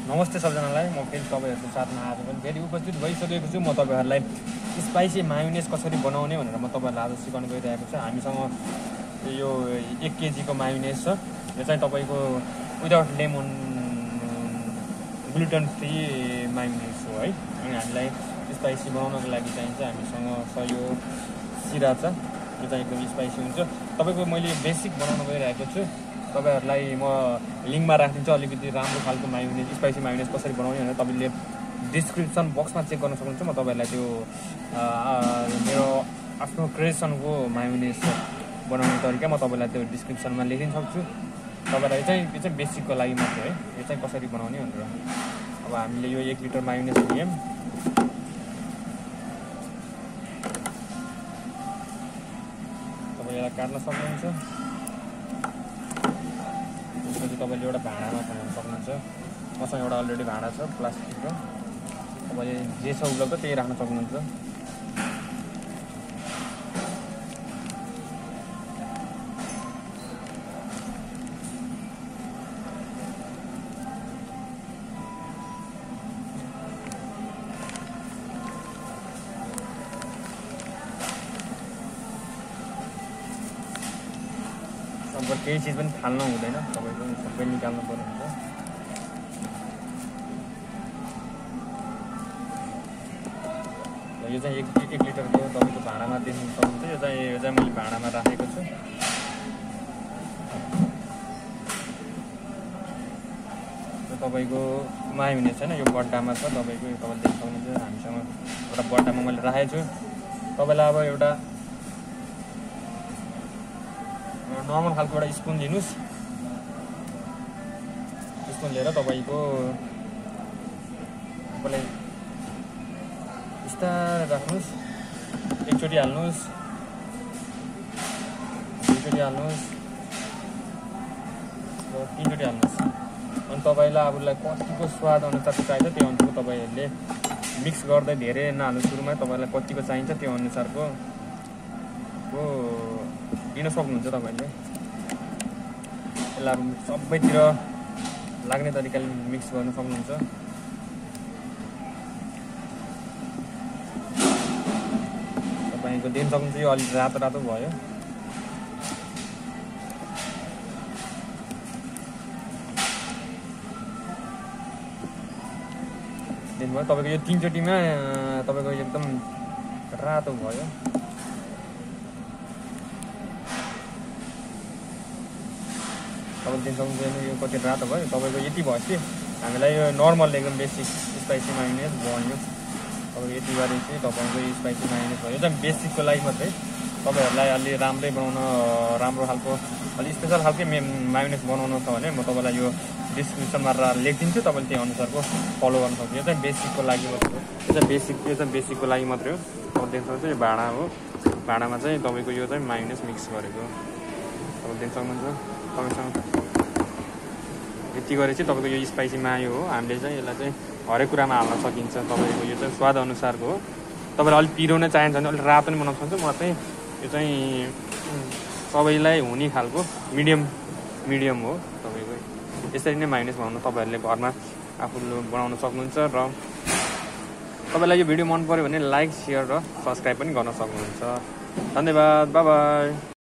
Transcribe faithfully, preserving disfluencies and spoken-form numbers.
नमस्ते सबजनालाई, म फेरि तपाईँहरूको साथमा आज पनि फेरि उपस्थित भइसकेको छु। म तपाईँहरूलाई स्पाइसी मायोनेज कसरी बनाउने भनेर म तपाईँहरूलाई आज सिकाउन गइरहेको छु। हामीसँग यो एक केजीको मायोनेज छ। यो चाहिँ तपाईँको without lemon gluten free mayonnaise हो है। अनि हामीलाई स्पाइसी बनाउनको लागि चाहिन्छ हामीसँग छ यो सिराचा, यो चाहिँ एकदम स्पाइसी हुन्छ। तपाईँको मैले बेसिक बनाउन गइरहेको छु। तपाईहरुलाई म लिङ्कमा राखिदिन्छु अलिकति राम्रो खालको मायोनेज स्पाइसी मायोनेज कसरी बनाउने भनेर तपाईले डिस्क्रिप्सन बक्समा चेक गर्न सक्नुहुन्छ। म तपाईहरुलाई त्यो मेरो आफ्नो क्रिएसनको मायोनेज बनाउने तरिका म तपाईलाई त्यो डिस्क्रिप्सनमा लेखिदिन सक्छु। तपाईलाई चाहिँ यो चाहिँ बेसिकको लागि मात्र है, यो चाहिँ कसरी बनाउने भनेर। अब हामीले यो एक लिटर मायोनेज लियौँ। तपाईले यसलाई काट्न सक्नुहुन्छ। तपाईँले एउटा भाँडामा बनाउन सक्नुहुन्छ। मसँग एउटा अलरेडी भाँडा छ प्लास्टिकको, तपाईँले जे छ उपलब्ध त्यही राख्न सक्नुहुन्छ। अब केही चिज पनि फाल्नु हुँदैन, तपाईँको सबै निकाल्नु पर्ने हुन्छ। यो चाहिँ एक एक लिटरको तपाईँको भाँडामा देख्नु सक्नुहुन्छ। यो चाहिँ यो चाहिँ मैले भाँडामा राखेको छु। तपाईँको मायोनेज छैन, यो बट्टामा छ तपाईँको, तपाईँले देख्न सक्नुहुन्छ। हामीसँग एउटा बट्टामा मैले राखेको छु। तपाईँलाई अब एउटा नर्मल खालको एउटा स्पुन लिनुहोस्। स्पुन लिएर तपाईँको तपाईँलाई बिस्तारै राख्नुहोस्। एकचोटि हाल्नुहोस्, दुईचोटि हाल्नुहोस् र तिनचोटि हाल्नुहोस्। अनि तपाईँलाई आफूलाई कतिको स्वाद अनुसारको चाहिन्छ त्यो अनुसारको तपाईँहरूले मिक्स गर्दै धेरै नहाल्नु सुरुमा। तपाईँलाई कतिको चाहिन्छ त्यो अनुसारको को दिन सक्नुहुन्छ। तपाईँले यसलाई सबैतिर लाग्ने तरिकाले मिक्स गर्न सक्नुहुन्छ। तपाईँको दिन सक्नुहुन्छ। यो अलिक रातो रातो भयो। दिनुभयो तपाईँको यो तिनचोटिमा तपाईँको एकदम रातो भयो। तपाईँले दिन सक्नुहुन्छ यो कति रातो भयो। तपाईँको यति भएपछि हामीलाई यो नर्मल एकदम बेसिक स्पाइसी मायोनेज बन्यो। तपाईँको यति गरेपछि तपाईँको स्पाइसी मायोनेज भयो। यो चाहिँ बेसिकको लागि मात्रै। तपाईँहरूलाई अलि राम्रै बनाउन राम्रो खालको अलिक स्पेसल खालकै मायोनेज बनाउनु छ भने म तपाईँलाई यो डिस्क्रिप्सनमा लेखिदिन्छु। तपाईँले त्यो अनुसारको फलो गर्न सक्नुहुन्छ। यो चाहिँ बेसिकको लागि मात्रै हो। यो चाहिँ बेसिक यो चाहिँ बेसिकको लागि मात्रै हो। तपाईँले देख्न सक्नुहुन्छ यो भाँडा हो। भाँडामा चाहिँ तपाईँको यो चाहिँ मायोनेज मिक्स गरेको तपाईँले देख्न सक्नुहुन्छ। तपाईँसँग यति गरेपछि तपाईँको यो स्पाइसी मायो हो। हामीले चाहिँ यसलाई चाहिँ हरेक कुरामा हाल्न सकिन्छ। तपाईँको यो चाहिँ स्वाद अनुसारको हो। तपाईँलाई अलिक पिरो नै चाहिन्छ भने अलिक रातो पनि बनाउन सक्नुहुन्छ। म चाहिँ यो चाहिँ सबैलाई हुने खालको मिडियम मिडियम हो। तपाईँको यसरी नै मायोनेज बनाउनु तपाईँहरूले घरमा आफूले बनाउन सक्नुहुन्छ। र तपाईँलाई यो भिडियो मन पऱ्यो भने लाइक, सेयर र सब्सक्राइब पनि गर्न सक्नुहुन्छ। धन्यवाद। Bye by.